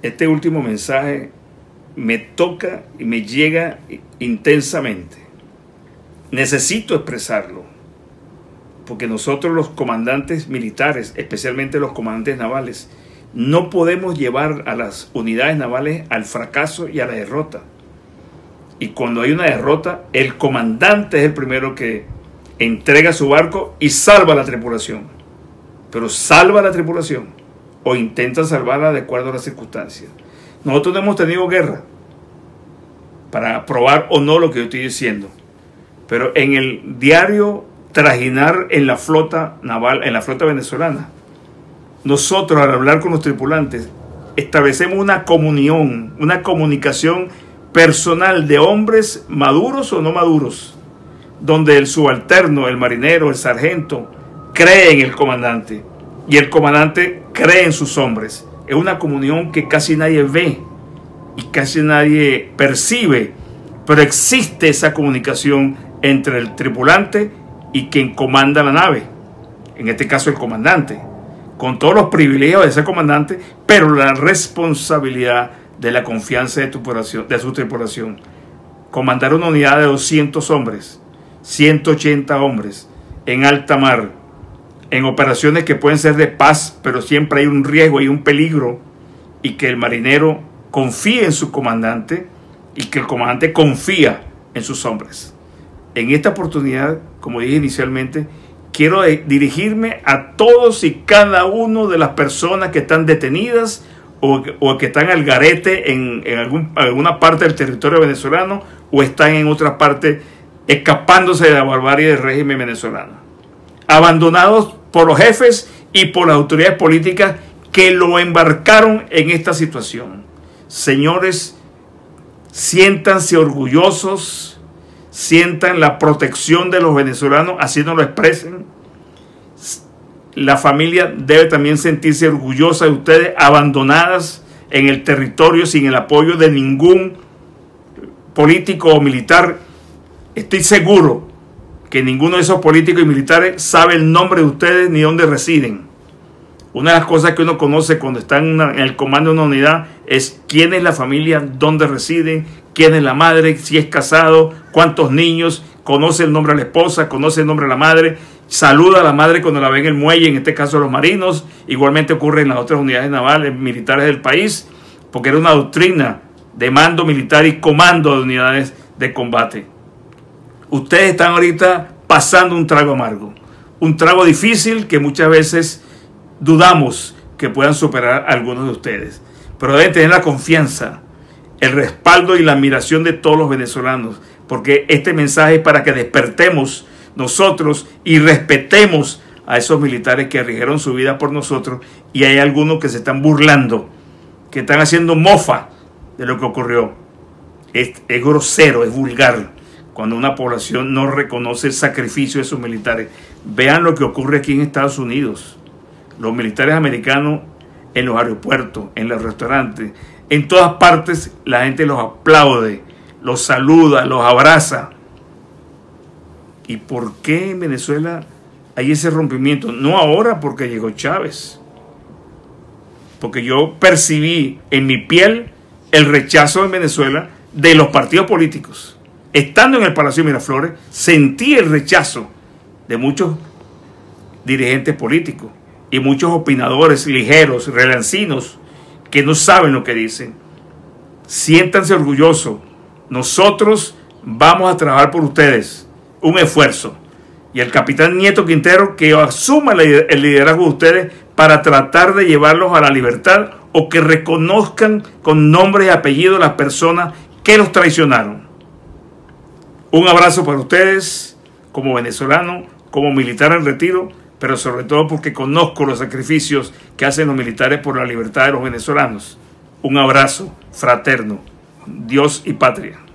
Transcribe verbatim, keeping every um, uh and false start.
este último mensaje me toca y me llega intensamente. Necesito expresarlo, porque nosotros los comandantes militares, especialmente los comandantes navales, no podemos llevar a las unidades navales al fracaso y a la derrota. Y cuando hay una derrota, el comandante es el primero que entrega su barco y salva a la tripulación. Pero salva a la tripulación o intenta salvarla de acuerdo a las circunstancias. Nosotros no hemos tenido guerra para probar o no lo que yo estoy diciendo. Pero en el diario trajinar en la flota naval, en la flota venezolana, nosotros al hablar con los tripulantes establecemos una comunión, una comunicación personal de hombres maduros o no maduros, donde el subalterno, el marinero, el sargento cree en el comandante y el comandante cree en sus hombres. Es una comunión que casi nadie ve y casi nadie percibe, pero existe esa comunicación entre el tripulante y quien comanda la nave, en este caso el comandante, con todos los privilegios de ser comandante, pero la responsabilidad de la confianza de, tu de su tripulación. Comandar una unidad de doscientos hombres, ciento ochenta hombres, en alta mar, en operaciones que pueden ser de paz, pero siempre hay un riesgo, hay un peligro, y que el marinero confíe en su comandante y que el comandante confía en sus hombres. En esta oportunidad, como dije inicialmente, quiero dirigirme a todos y cada uno de las personas que están detenidas o, o que están al garete en, en algún, alguna parte del territorio venezolano o están en otra parte escapándose de la barbarie del régimen venezolano. Abandonados por los jefes y por las autoridades políticas que lo embarcaron en esta situación. Señores, siéntanse orgullosos, sientan la protección de los venezolanos, así nos lo expresen. La familia debe también sentirse orgullosa de ustedes, abandonadas en el territorio sin el apoyo de ningún político o militar. Estoy seguro que ninguno de esos políticos y militares sabe el nombre de ustedes ni dónde residen. Una de las cosas que uno conoce cuando está en, una, en el comando de una unidad es quién es la familia, dónde residen, quién es la madre, si es casado, cuántos niños, conoce el nombre de la esposa, conoce el nombre de la madre, saluda a la madre cuando la ve en el muelle, en este caso los marinos. Igualmente ocurre en las otras unidades navales, militares del país, porque era una doctrina de mando militar y comando de unidades de combate. Ustedes están ahorita pasando un trago amargo, un trago difícil que muchas veces dudamos que puedan superar algunos de ustedes, pero deben tener la confianza, el respaldo y la admiración de todos los venezolanos, porque este mensaje es para que despertemos nosotros y respetemos a esos militares que arriesgaron su vida por nosotros, y hay algunos que se están burlando, que están haciendo mofa de lo que ocurrió. Es, es grosero, es vulgar cuando una población no reconoce el sacrificio de sus militares. Vean lo que ocurre aquí en Estados Unidos. Los militares americanos en los aeropuertos, en los restaurantes, en todas partes la gente los aplaude, los saluda, los abraza. ¿Y por qué en Venezuela hay ese rompimiento? No ahora porque llegó Chávez, porque yo percibí en mi piel el rechazo en Venezuela de los partidos políticos. Estando en el Palacio de Miraflores, sentí el rechazo de muchos dirigentes políticos y muchos opinadores ligeros, relancinos, que no saben lo que dicen. Siéntanse orgullosos. Nosotros vamos a trabajar por ustedes. Un esfuerzo. Y el capitán Nieto Quintero que asuma el liderazgo de ustedes para tratar de llevarlos a la libertad o que reconozcan con nombre y apellido las personas que los traicionaron. Un abrazo para ustedes como venezolano, como militar en retiro, pero sobre todo porque conozco los sacrificios que hacen los militares por la libertad de los venezolanos. Un abrazo fraterno. Dios y patria.